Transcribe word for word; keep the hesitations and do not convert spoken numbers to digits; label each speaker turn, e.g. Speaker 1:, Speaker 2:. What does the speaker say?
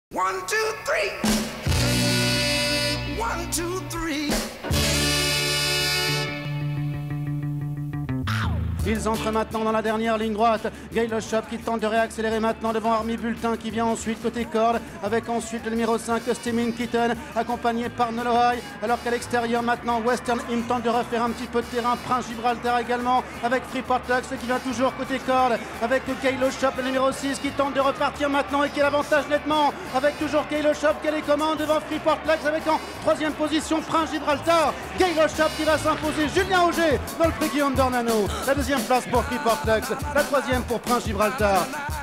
Speaker 1: One, two, three. One, two, three.
Speaker 2: Ils entrent maintenant dans la dernière ligne droite. Gail Shop qui tente de réaccélérer maintenant devant Army Bulletin qui vient ensuite côté corde avec ensuite le numéro cinq Steaming Kitten accompagné par Noloy, alors qu'à l'extérieur maintenant Western Hymn tente de refaire un petit peu de terrain. Prince Gibraltar également avec Freeport Lux qui va toujours côté corde avec Gail Shop le numéro six qui tente de repartir maintenant et qui a l'avantage nettement avec toujours Gail Shop qui a les commandes devant Freeport Lux avec en troisième position Prince Gibraltar. Gail Shop qui va s'imposer. Julien Auger dans le prix Guillaume Dornano. La deuxième place pour Freeport Lux, la troisième pour Prince Gibraltar.